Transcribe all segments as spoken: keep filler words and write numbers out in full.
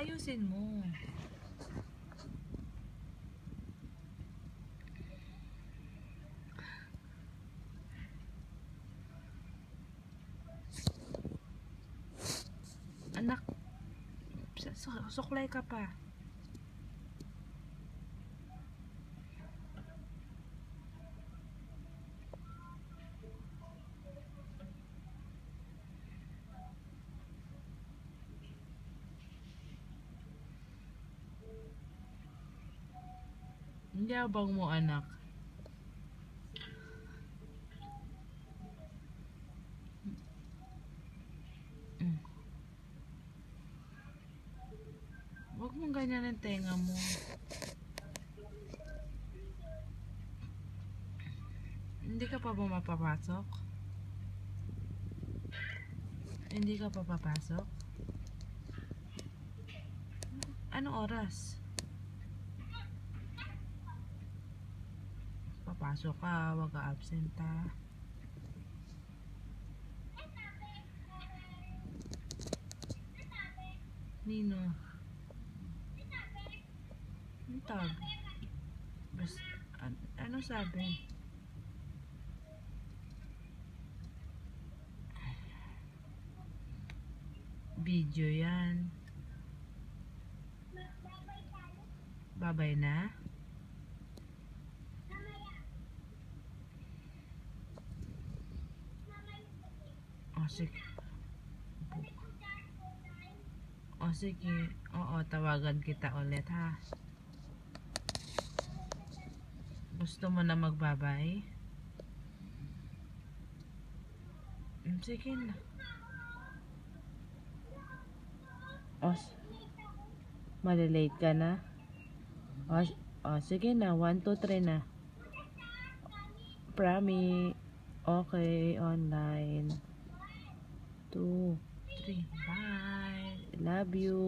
Ayusin mo. Anak, suklay ka pa. Hindi abang mo, anak. Mm. Huwag mong ganyan ang tenga mo. Hindi ka pa ba mapapasok? Hindi ka pa papasok? Anong oras? Papasok ka, wag ka absent ha. Nino? Ang tag? Bas, an ano sabi? Video yan. Babay na? O sige. O sige. Oo, tawagan kita ulit ha. Gusto mo na magbabay? Sige na. O, malilate ka na? O, o sige na. one, two, three na. Promise. Okay, online. two, three. Bye. Love you.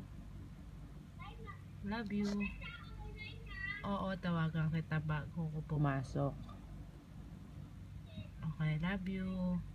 Love you. Oo, tawagan kita bago ko pumasok. Okay, love you.